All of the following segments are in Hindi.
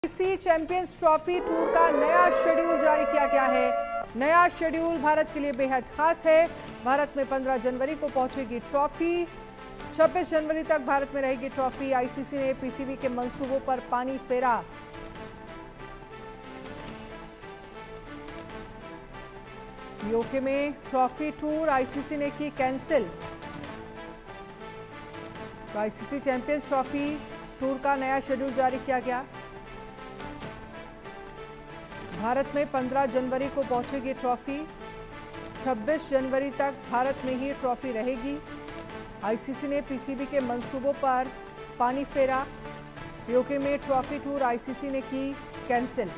आईसीसी चैंपियंस ट्रॉफी टूर का नया शेड्यूल जारी किया गया है। नया शेड्यूल भारत के लिए बेहद खास है। भारत में 15 जनवरी को पहुंचेगी ट्रॉफी, 26 जनवरी तक भारत में रहेगी ट्रॉफी। आईसीसी ने पीसीबी के मंसूबों पर पानी फेरा। यूके में ट्रॉफी टूर आईसीसी ने की कैंसिल। तो आईसीसी चैंपियंस ट्रॉफी टूर का नया शेड्यूल जारी किया गया। भारत में 15 जनवरी को पहुंचेगी ट्रॉफी, 26 जनवरी तक भारत में ही ट्रॉफी रहेगी। आईसीसी ने पीसीबी के मंसूबों पर पानी फेरा। यूके में ट्रॉफी टूर आईसीसी ने की कैंसिल।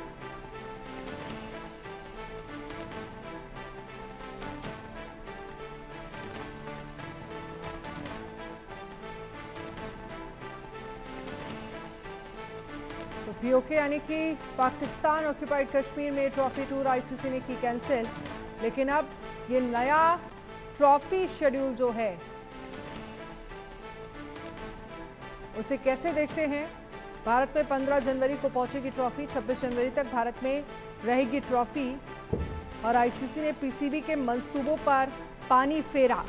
तो पीओके यानी कि पाकिस्तान ऑक्यूपाइड कश्मीर में ट्रॉफी टूर आईसीसी ने की कैंसिल। लेकिन अब ये नया ट्रॉफी शेड्यूल जो है उसे कैसे देखते हैं। भारत में 15 जनवरी को पहुंचेगी ट्रॉफी, 26 जनवरी तक भारत में रहेगी ट्रॉफी और आईसीसी ने पीसीबी के मंसूबों पर पानी फेरा।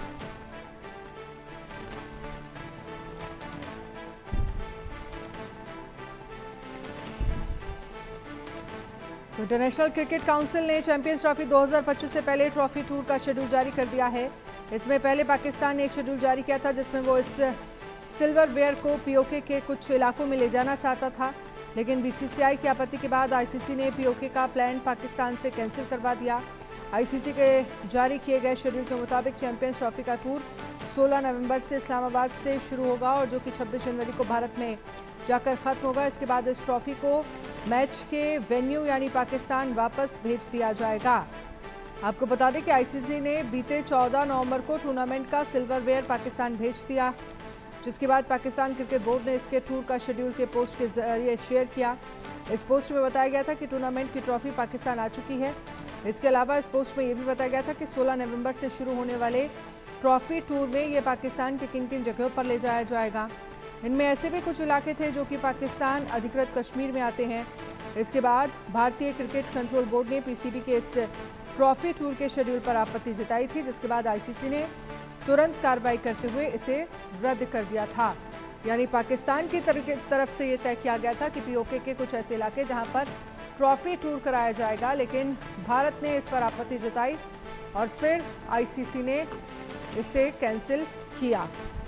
तो इंटरनेशनल क्रिकेट काउंसिल ने चैंपियंस ट्रॉफी 2025 से पहले ट्रॉफी टूर का शेड्यूल जारी कर दिया है। इसमें पहले पाकिस्तान ने एक शेड्यूल जारी किया था जिसमें वो इस सिल्वरवेयर को पीओके के कुछ इलाकों में ले जाना चाहता था, लेकिन बीसीसीआई की आपत्ति के बाद आईसीसी ने पीओके का प्लान पाकिस्तान से कैंसिल करवा दिया। आईसीसी के जारी किए गए शेड्यूल के मुताबिक चैंपियंस ट्रॉफी का टूर 16 नवंबर से इस्लामाबाद से शुरू होगा और जो कि 26 जनवरी को भारत में जाकर खत्म होगा। इसके बाद इस ट्रॉफी को मैच के वेन्यू यानी पाकिस्तान वापस भेज दिया जाएगा। आपको बता दें कि आईसीसी ने बीते 14 नवंबर को टूर्नामेंट का सिल्वरवेयर पाकिस्तान भेज दिया, जिसके बाद पाकिस्तान क्रिकेट बोर्ड ने इसके टूर का शेड्यूल के पोस्ट के जरिए शेयर किया। इस पोस्ट में बताया गया था कि टूर्नामेंट की ट्रॉफी पाकिस्तान आ चुकी है। इसके अलावा इस पोस्ट में यह भी बताया गया था कि 16 नवंबर से शुरू होने वाले ट्रॉफी टूर में ये पाकिस्तान के किन किन जगहों पर ले जाया जाएगा। इनमें ऐसे भी कुछ इलाके थे जो कि पाकिस्तान अधिकृत कश्मीर में आते हैं। इसके बाद भारतीय क्रिकेट कंट्रोल बोर्ड ने पीसीबी के इस ट्रॉफी टूर के शेड्यूल पर आपत्ति जताई थी, जिसके बाद आईसीसी ने तुरंत कार्रवाई करते हुए इसे रद्द कर दिया था। यानी पाकिस्तान की तरफ से ये तय किया गया था कि पीओके के कुछ ऐसे इलाके जहां पर ट्रॉफी टूर कराया जाएगा, लेकिन भारत ने इस पर आपत्ति जताई और फिर आईसीसी ने इसे कैंसिल किया।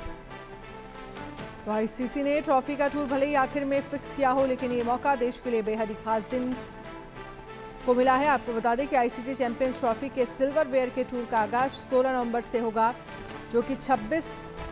तो आईसीसी ने ट्रॉफी का टूर भले ही आखिर में फिक्स किया हो, लेकिन ये मौका देश के लिए बेहद ही खास दिन को मिला है। आपको बता दें कि आईसीसी चैंपियंस ट्रॉफी के सिल्वरवेयर के टूर का आगाज 16 नवंबर से होगा, जो कि 26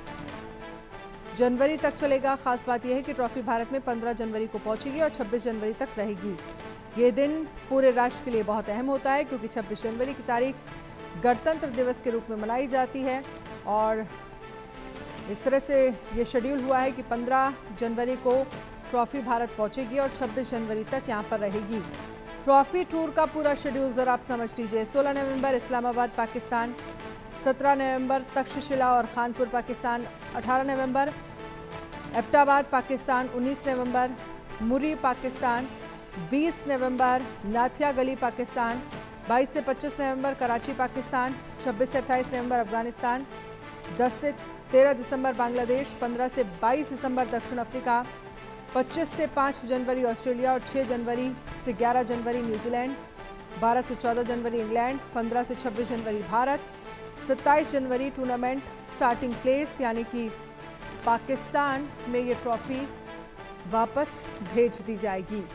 जनवरी तक चलेगा। खास बात यह है कि ट्रॉफी भारत में 15 जनवरी को पहुंचेगी और 26 जनवरी तक रहेगी। ये दिन पूरे राष्ट्र के लिए बहुत अहम होता है, क्योंकि 26 जनवरी की तारीख गणतंत्र दिवस के रूप में मनाई जाती है और इस तरह से ये शेड्यूल हुआ है कि 15 जनवरी को ट्रॉफी भारत पहुंचेगी और 26 जनवरी तक यहाँ पर रहेगी। ट्रॉफी टूर का पूरा शेड्यूल जरा आप समझ लीजिए। 16 नवंबर इस्लामाबाद पाकिस्तान, 17 नवंबर तक्षशिला और खानपुर पाकिस्तान, 18 नवंबर एबटाबाद पाकिस्तान, 19 नवंबर मुरी पाकिस्तान, 20 नवंबर नाथिया गली पाकिस्तान, 22 से 25 नवंबर कराची पाकिस्तान, 26 से 28 नवंबर अफगानिस्तान, 10 से 13 दिसंबर बांग्लादेश, 15 से 22 दिसंबर दक्षिण अफ्रीका, 25 से 5 जनवरी ऑस्ट्रेलिया और 6 जनवरी से 11 जनवरी न्यूजीलैंड, 12 से 14 जनवरी इंग्लैंड, 15 से 26 जनवरी भारत, 27 जनवरी टूर्नामेंट स्टार्टिंग प्लेस यानी कि पाकिस्तान में ये ट्रॉफी वापस भेज दी जाएगी।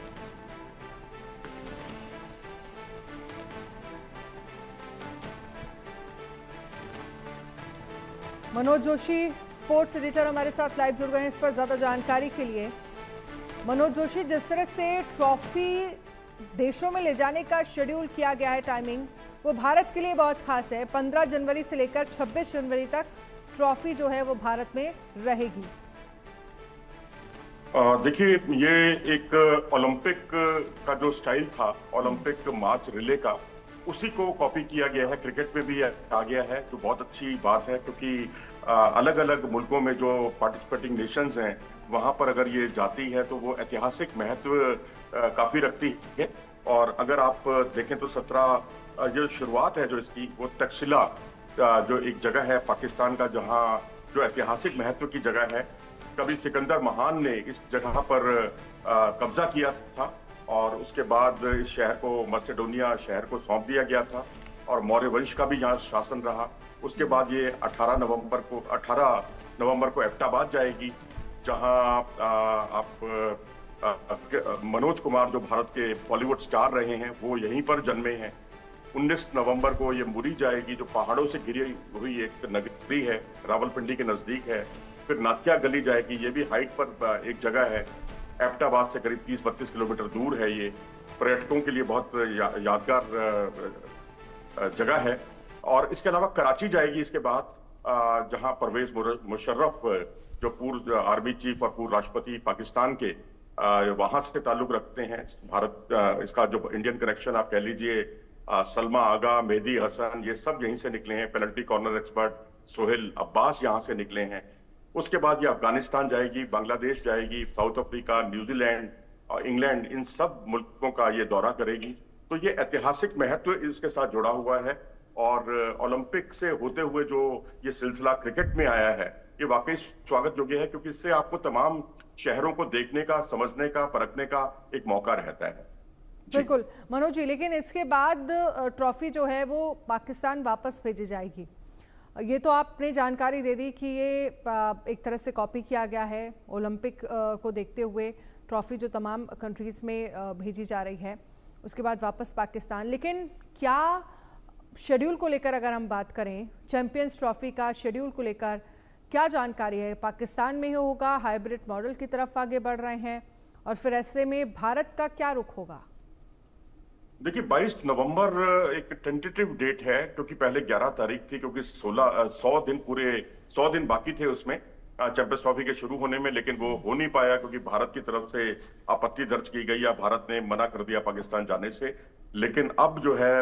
मनोज जोशी स्पोर्ट्स एडिटर हमारे साथ लाइव जुड़ गए हैं इस पर ज़्यादा जानकारी के लिए। मनोज जोशी, जिस तरह से ट्रॉफी देशों में ले जाने का शेड्यूल किया गया है, टाइमिंग वो भारत के लिए बहुत खास है। 15 जनवरी से लेकर 26 जनवरी तक ट्रॉफी जो है वो भारत में रहेगी। देखिए, ये एक ओलंपिक का जो स्टाइल था, ओलंपिक मार्च रिले का, उसी को कॉपी किया गया है। क्रिकेट में भी आ गया है, तो बहुत अच्छी बात है, क्योंकि अलग अलग मुल्कों में जो पार्टिसिपेटिंग नेशंस हैं वहां पर अगर ये जाती है तो वो ऐतिहासिक महत्व काफी रखती है। और अगर आप देखें तो 17 जो शुरुआत है जो इसकी, वो तक्षशिला जो एक जगह है पाकिस्तान का, जहां जो ऐतिहासिक महत्व की जगह है। कभी सिकंदर महान ने इस जगह पर कब्जा किया था और उसके बाद इस शहर को, मैसेडोनिया शहर को सौंप दिया गया था और मौर्य वंश का भी यहाँ शासन रहा। उसके बाद ये 18 नवंबर को एबटाबाद जाएगी, जहां आप मनोज कुमार जो भारत के बॉलीवुड स्टार रहे हैं वो यहीं पर जन्मे हैं। 19 नवंबर को ये मुरी जाएगी, जो पहाड़ों से घिरी हुई एक नगरी है, रावलपिंडी के नजदीक है। फिर नाथिया गली जाएगी, ये भी हाइट पर एक जगह है, एबटाबाद से करीब 30-32 किलोमीटर दूर है। ये पर्यटकों के लिए बहुत यादगार जगह है। और इसके अलावा कराची जाएगी इसके बाद, जहां परवेज मुशर्रफ जो पूर्व आर्मी चीफ और पूर्व राष्ट्रपति पाकिस्तान के, वहां से ताल्लुक रखते हैं। भारत इसका जो इंडियन कनेक्शन आप कह लीजिए, सलमा आगा, मेहदी हसन, ये सब यहीं से निकले हैं। Penalty corner expert Sohail Abbas यहाँ से निकले हैं। उसके बाद ये अफगानिस्तान जाएगी, बांग्लादेश जाएगी, साउथ अफ्रीका, न्यूजीलैंड और इंग्लैंड, इन सब मुल्कों का ये दौरा करेगी। तो ये ऐतिहासिक महत्व इसके साथ जुड़ा हुआ है। और ओलंपिक से होते हुए जो ये सिलसिला क्रिकेट में आया है, ये वाकई स्वागत योग्य है, क्योंकि इससे आपको तमाम शहरों को देखने का, समझने का, परखने का एक मौका रहता है। बिल्कुल मनोज जी, लेकिन इसके बाद ट्रॉफी जो है वो पाकिस्तान वापस भेजी जाएगी। ये तो आपने जानकारी दे दी कि ये एक तरह से कॉपी किया गया है ओलंपिक को देखते हुए, ट्रॉफी जो तमाम कंट्रीज़ में भेजी जा रही है, उसके बाद वापस पाकिस्तान। लेकिन क्या शेड्यूल को लेकर अगर हम बात करें, चैंपियंस ट्रॉफी का शेड्यूल को लेकर क्या जानकारी है? पाकिस्तान में ही होगा, हाइब्रिड मॉडल की तरफ आगे बढ़ रहे हैं, और फिर ऐसे में भारत का क्या रुख होगा? देखिए 22 नवंबर एक टेंटेटिव डेट है, क्योंकि पहले 11 तारीख थी, क्योंकि 100 दिन बाकी थे उसमें चैंपियंस ट्रॉफी के शुरू होने में, लेकिन वो हो नहीं पाया क्योंकि भारत की तरफ से आपत्ति दर्ज की गई या भारत ने मना कर दिया पाकिस्तान जाने से। लेकिन अब जो है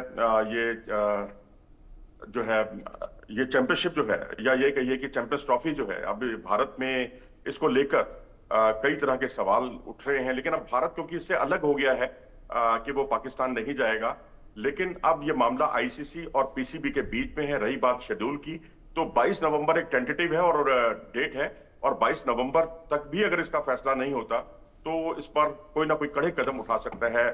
ये चैंपियनशिप जो है, या ये कहिए कि चैंपियंस ट्रॉफी जो है, अब भारत में इसको लेकर कई तरह के सवाल उठ रहे हैं। लेकिन अब भारत क्योंकि इससे अलग हो गया है कि वो पाकिस्तान नहीं जाएगा, लेकिन अब ये मामला आईसीसी और पीसीबी के बीच में है। रही बात शेड्यूल की, तो 22 नवंबर एक टेंटेटिव है और डेट है, और 22 नवंबर तक भी अगर इसका फैसला नहीं होता तो इस पर कोई ना कोई कड़े कदम उठा सकता है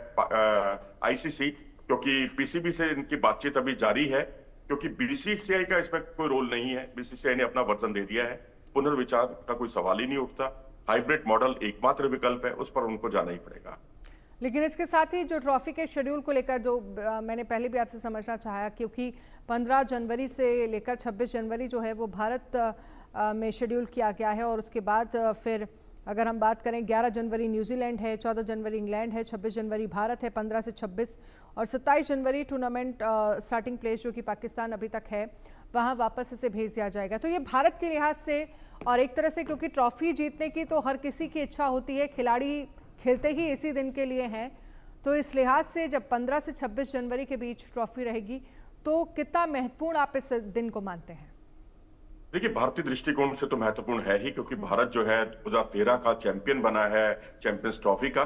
आईसीसी, क्योंकि पीसीबी से इनकी बातचीत अभी जारी है। क्योंकि बीसीसीआई का इसमें कोई रोल नहीं है, बीसीसीआई ने अपना वर्जन दे दिया है, पुनर्विचार का कोई सवाल ही नहीं उठता। हाइब्रिड मॉडल एकमात्र विकल्प है, उस पर उनको जाना ही पड़ेगा। लेकिन इसके साथ ही जो ट्रॉफी के शेड्यूल को लेकर जो मैंने पहले भी आपसे समझना चाहा, क्योंकि 15 जनवरी से लेकर 26 जनवरी जो है वो भारत में शेड्यूल किया गया है, और उसके बाद फिर अगर हम बात करें 11 जनवरी न्यूजीलैंड है, 14 जनवरी इंग्लैंड है, 26 जनवरी भारत है, 15 से 26 और 27 जनवरी टूर्नामेंट स्टार्टिंग प्लेस जो कि पाकिस्तान अभी तक है वहाँ वापस इसे भेज दिया जाएगा। तो ये भारत के लिहाज से, और एक तरह से क्योंकि ट्रॉफी जीतने की तो हर किसी की इच्छा होती है, खिलाड़ी खेलते ही इसी दिन के लिए हैं, तो इस लिहाज से जब 15 से 26 जनवरी के बीच ट्रॉफी रहेगी तो कितना महत्वपूर्ण आप इस दिन को मानते हैं? देखिए भारतीय दृष्टिकोण से तो महत्वपूर्ण है ही, क्योंकि भारत जो है 2013 का चैंपियन बना है चैंपियंस ट्रॉफी का।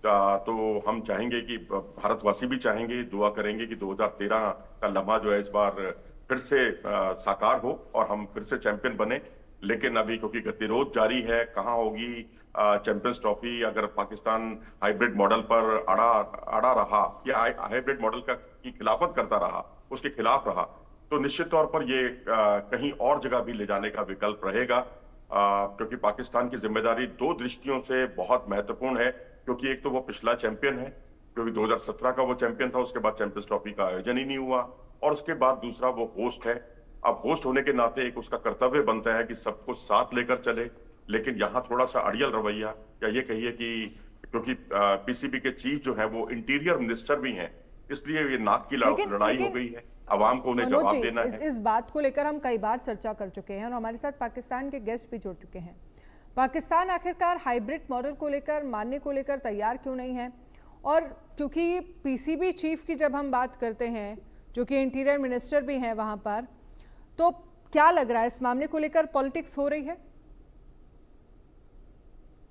तो हम चाहेंगे कि भारतवासी भी चाहेंगे, दुआ करेंगे कि 2013 का लम्हा जो है इस बार फिर से साकार हो और हम फिर से चैंपियन बने। लेकिन अभी क्योंकि गतिरोध जारी है, कहाँ होगी चैंपियंस ट्रॉफी, अगर पाकिस्तान हाइब्रिड मॉडल पर अड़ा रहा या हाइब्रिड मॉडल की खिलाफत करता रहा, उसके खिलाफ रहा, तो निश्चित तौर पर ये कहीं और जगह भी ले जाने का विकल्प रहेगा। क्योंकि पाकिस्तान की जिम्मेदारी दो दृष्टियों से बहुत महत्वपूर्ण है, क्योंकि एक तो वो पिछला चैंपियन है, क्योंकि 2017 का वो चैंपियन था, उसके बाद चैंपियंस ट्रॉफी का आयोजन ही नहीं हुआ, और उसके बाद दूसरा वो होस्ट है। अब होस्ट होने के नाते एक उसका कर्तव्य बनता है कि सबको साथ लेकर चले। लेकिन यहाँ थोड़ा सा अड़ियल रवैया, या ये कहिए कि क्योंकि पीसीबी के चीफ जो है वो इंटीरियर मिनिस्टर भी हैं, इसलिए ये नाक की लड़ाई हो गई है, अवाम को उन्हें जवाब देना है। इस बात को लेकर हम कई बार चर्चा कर चुके हैं और हमारे साथ पाकिस्तान के गेस्ट भी जुड़ चुके हैं। पाकिस्तान आखिरकार हाइब्रिड मॉडल को लेकर, मानने को लेकर तैयार क्यों नहीं है? और क्योंकि पीसीबी चीफ की जब हम बात करते हैं, जो कि इंटीरियर मिनिस्टर भी हैं वहाँ पर, तो क्या लग रहा है इस मामले को लेकर पॉलिटिक्स हो रही है?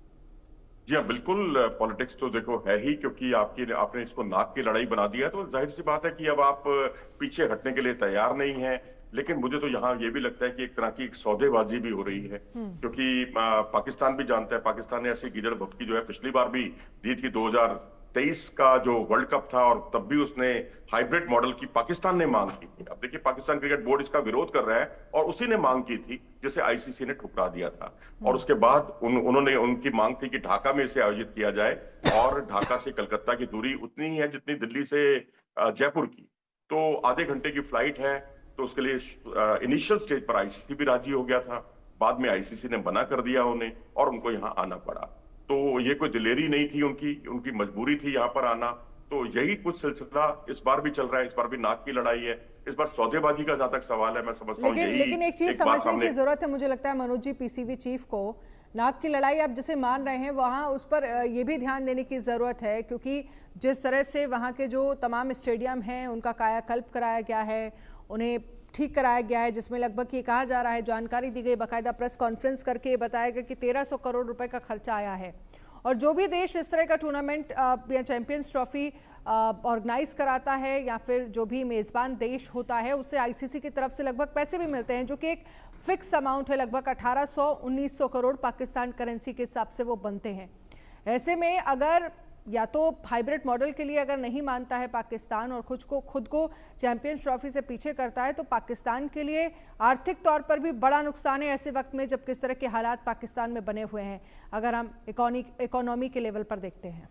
जी हाँ, बिल्कुल। पॉलिटिक्स तो देखो है ही, क्योंकि आपने इसको नाक की लड़ाई बना दिया, तो जाहिर सी बात है कि अब आप पीछे हटने के लिए तैयार नहीं हैं। लेकिन मुझे तो यहाँ ये भी लगता है कि एक तरह की एक सौदेबाजी भी हो रही है, क्योंकि पाकिस्तान भी जानता है, पाकिस्तान ने ऐसी गीदड़ भभकी जो है पिछली बार भी दी थी। 2023 का जो वर्ल्ड कप था, और तब भी उसने हाइब्रिड मॉडल की पाकिस्तान ने मांग की थी। अब देखिए, पाकिस्तान क्रिकेट बोर्ड इसका विरोध कर रहा है, और उसी ने मांग की थी जिसे आईसीसी ने ठुकरा दिया था। और उसके बाद उन्होंने उनकी मांग थी कि ढाका में इसे आयोजित किया जाए, और ढाका से कलकत्ता की दूरी उतनी ही है जितनी दिल्ली से जयपुर की। तो आधे घंटे की फ्लाइट है। तो उसके लिए इनिशियल स्टेज पर आईसीसी भी राजी हो गया था। बाद में आईसीसी ने मना कर दिया उन्हें, और उनको यहाँ आना पड़ा। तो ये कोई दिलेरी नहीं थी उनकी, उनकी मजबूरी थी यहाँ पर आना। तो यही कुछ सिलसिला इस बार भी चल रहा है। इस बार भी नाक की लड़ाई है। इस बार सौदेबाजी का जहां तक सवाल है, मैं समझता हूँ यही लेकिन एक चीज एक बात समझने सामने। की जरूरत है, मुझे लगता है मनोज जी, पीसीबी चीफ को नाक की लड़ाई आप जिसे मान रहे हैं वहाँ उस पर ये भी ध्यान देने की ज़रूरत है, क्योंकि जिस तरह से वहाँ के जो तमाम स्टेडियम हैं उनका कायाकल्प कराया गया है, उन्हें ठीक कराया गया है, जिसमें लगभग ये कहा जा रहा है, जानकारी दी गई, बाकायदा प्रेस कॉन्फ्रेंस करके बताया गया कि 1300 करोड़ रुपए का खर्चा आया है। और जो भी देश इस तरह का टूर्नामेंट या चैंपियंस ट्रॉफी ऑर्गेनाइज कराता है, या फिर जो भी मेज़बान देश होता है, उससे आईसीसी की तरफ से लगभग पैसे भी मिलते हैं, जो कि एक फिक्स अमाउंट है, लगभग 1800-1900 करोड़ पाकिस्तान करेंसी के हिसाब से वो बनते हैं। ऐसे में अगर या तो हाइब्रिड मॉडल के लिए अगर नहीं मानता है पाकिस्तान और खुद को चैंपियंस ट्रॉफी से पीछे करता है, तो पाकिस्तान के लिए आर्थिक तौर पर भी बड़ा नुकसान है ऐसे वक्त में जब किस तरह के हालात पाकिस्तान में बने हुए हैं, अगर हम इकोनॉमी के लेवल पर देखते हैं।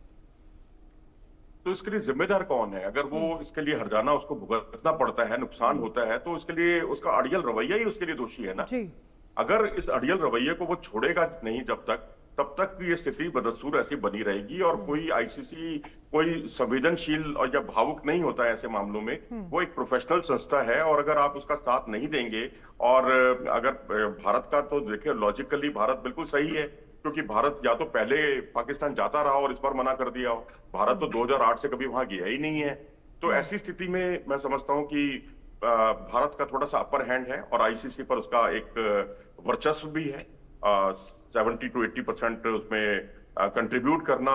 तो इसके लिए जिम्मेदार कौन है? अगर वो इसके लिए हर्जाना उसको भुगतना पड़ता है, नुकसान होता है, तो इसके लिए उसका अड़ियल रवैया ही उसके लिए दोषी है ना। जी। अगर इस अड़ियल रवैये को वो छोड़ेगा नहीं तब तक ये स्थिति बदसूर ऐसी बनी रहेगी। और कोई आईसीसी कोई संवेदनशील और या भावुक नहीं होता है ऐसे मामलों में। वो एक प्रोफेशनल संस्था है, और अगर आप उसका साथ नहीं देंगे, और अगर भारत का, तो देखिए लॉजिकली भारत बिल्कुल सही है, क्योंकि भारत या तो पहले पाकिस्तान जाता रहा और इस बार मना कर दिया हो। भारत तो 2008 से कभी वहां गया ही नहीं है। तो ऐसी स्थिति में मैं समझता हूं कि भारत का थोड़ा सा अपर हैंड है, और आईसीसी पर उसका एक वर्चस्व भी है। 70 to 80% उसमें कंट्रीब्यूट करना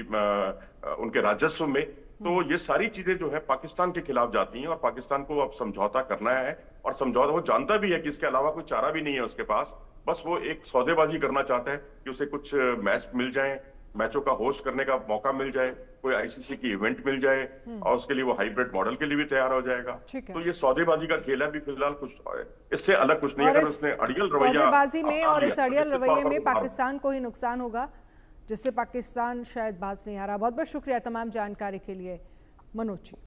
उनके राजस्व में। तो ये सारी चीजें जो है पाकिस्तान के खिलाफ जाती हैं, और पाकिस्तान को अब समझौता करना है। और समझौता वो जानता भी है कि इसके अलावा कोई चारा भी नहीं है उसके पास। बस वो एक सौदेबाजी करना चाहता है कि उसे कुछ मैच मिल जाए, मैचों का होस्ट करने का मौका मिल जाए, कोई आईसीसी की इवेंट मिल जाए, और उसके लिए वो हाइब्रिड मॉडल के लिए भी तैयार हो जाएगा। तो ये सौदेबाजी का खेल है भी फिलहाल, कुछ इससे अलग कुछ नहीं। अगर उसने अड़ियल रवैया सौदेबाजी में और इस अड़ियल रवैये में पाकिस्तान को ही नुकसान होगा, जिससे पाकिस्तान शायद बाज नहीं आ रहा। बहुत बहुत शुक्रिया तमाम जानकारी के लिए मनोज जी।